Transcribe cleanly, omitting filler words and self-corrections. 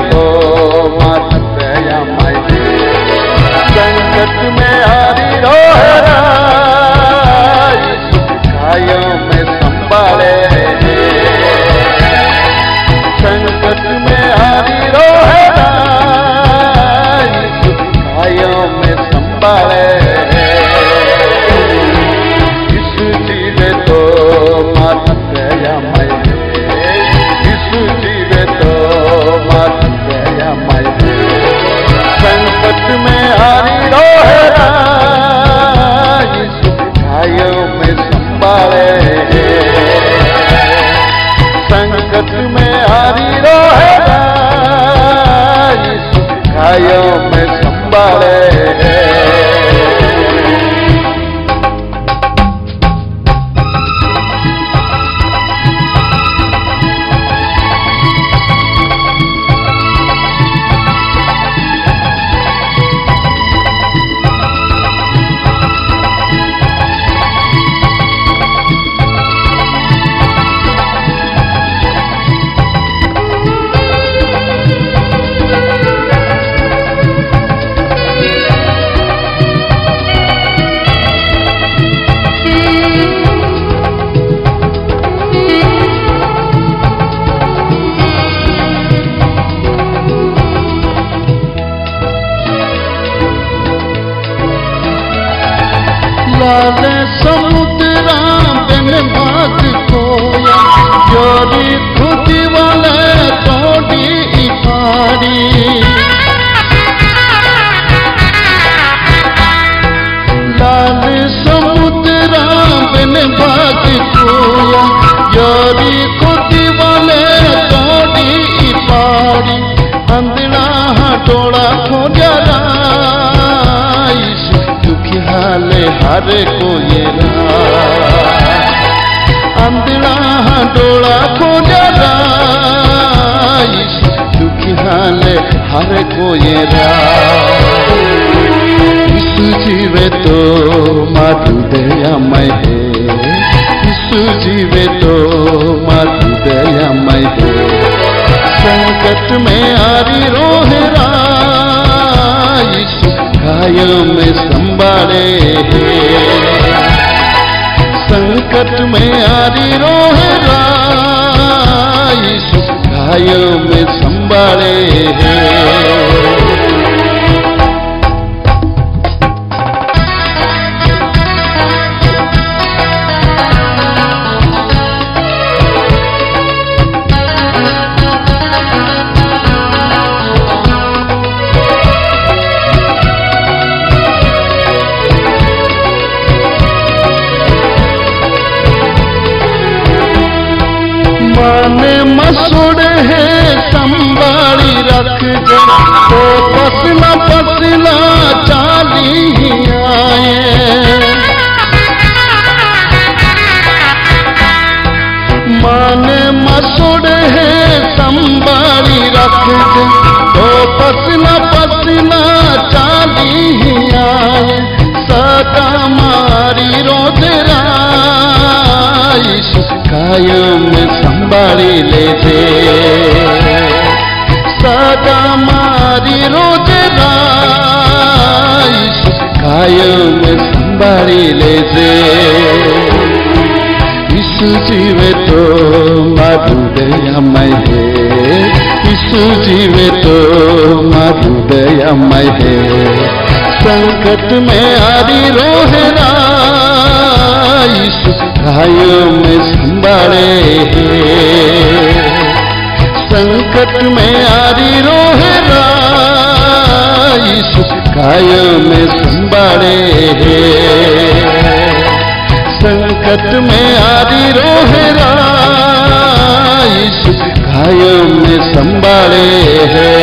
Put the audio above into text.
तो मत दया माई दे, संकट में हारी रोहरा घायों में संभाले, संकट में हारी रोहरा घायों में संभाले। यीशु जीवे तो मत दया माई दे, यीशु जीवे तो मत दया माई दे, संकट में हारी रोहरा यीशु घायों में संभाले, संकट में हारी रोहरा यीशु घायों में संभाले। लाल समुद्रा बिन बात कोया, जोरी खुदी वाले तोड़ी इपारी, लाल समुद्रा बिन बात कोया, जोरी खुदी वाले तोड़ी इपारी, अंधड़ा हटोड़ा खोजरा दुखी हाले हर को ये अंधड़ा डोला को जरा, दुखी हाले हर को ये यीशु जीवे तो माधु दयामय है, यीशु जीवे तो माधु दयामय है, संकट में आरी रोहरा यीशु घायों में संभाले, संकट में आरी रोहरा यीशु घायों में संभाले। माने मसूड़ है संभाली रख दे, तो पसला पसला चाली ही आए, माने मसूड़ है संभाली रख दे, तो पसला पसला चाली ही आए, सदा मारी रोजरा घायों में संभाली ले दे, सदा मारी रोजरा घायों में संभाली ले दे, यीशु जीवे तो माधु दयामय है, यीशु जीवे तो माधु दयामय है, संकट में आरी रोहरा यीशु घायों में संभाले, संकट में आरी रोहरा यीशु घायों में संभाले, संकट में आरी रोहरा यीशु घायों में संभाले है।